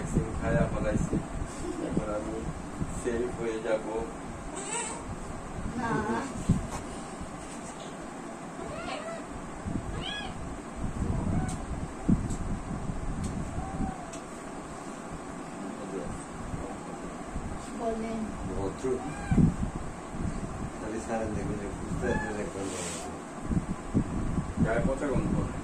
Vaccine খায়া ফেলাইছি, এখন আমি সেফ হয়ে যাব। না বলেন ভদ্র তাহলে সারেন দেখবেন যে বুঝতে করবেন গায়ে পচা গন্ধ।